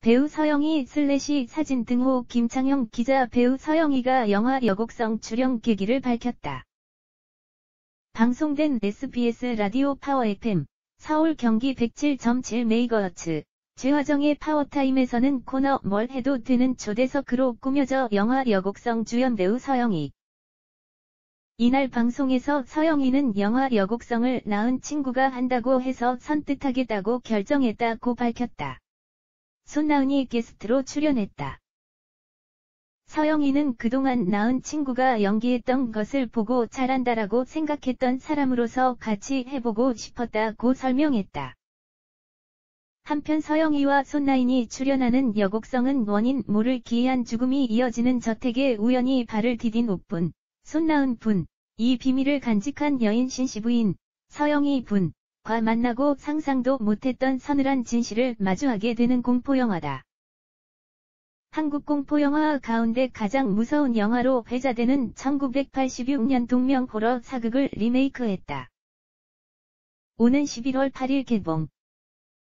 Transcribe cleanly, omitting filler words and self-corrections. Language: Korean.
배우 서영희 / 사진 등호 김창형 기자 배우 서영희가 영화 여곡성 출연 계기를 밝혔다. 방송된 SBS 라디오 파워 FM, 서울 경기 107.7MHz, 최화정의 파워타임에서는 코너 뭘 해도 되는 초대석으로 꾸며져 영화 여곡성 주연 배우 서영희. 이날 방송에서 서영희는 영화 여곡성을 낳은 친구가 한다고 해서 선뜻하겠다고 결정했다고 밝혔다. 손나은이 게스트로 출연했다. 서영희는 그동안 낳은 친구가 연기했던 것을 보고 잘한다라고 생각했던 사람으로서 같이 해보고 싶었다고 설명했다. 한편 서영희와 손나은이 출연하는 여곡성은 원인 모를 기이한 죽음이 이어지는 저택에 우연히 발을 디딘 옥분, 손나은 분, 이 비밀을 간직한 여인 신씨 부인, 서영희 분, 과 만나고 상상도 못했던 서늘한 진실을 마주하게 되는 공포영화다. 한국 공포영화 가운데 가장 무서운 영화로 회자되는 1986년 동명 호러 사극을 리메이크했다. 오는 11월 8일 개봉.